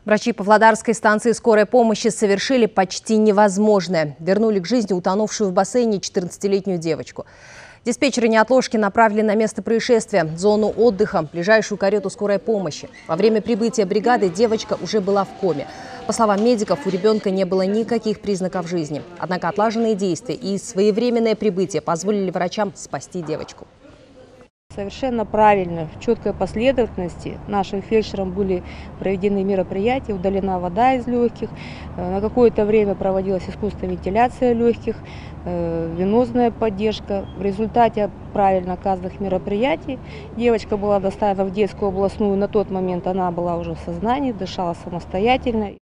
Врачи Павлодарской станции скорой помощи совершили почти невозможное. Вернули к жизни утонувшую в бассейне 14-летнюю девочку. Диспетчеры неотложки направили на место происшествия, зону отдыха, ближайшую карету скорой помощи. Во время прибытия бригады девочка уже была в коме. По словам медиков, у ребенка не было никаких признаков жизни. Однако отлаженные действия и своевременное прибытие позволили врачам спасти девочку. Совершенно правильно, в четкой последовательности нашим фельдшерам были проведены мероприятия, удалена вода из легких, на какое-то время проводилась искусственная вентиляция легких, венозная поддержка. В результате правильно оказанных мероприятий девочка была доставлена в детскую областную. На тот момент она была уже в сознании, дышала самостоятельно.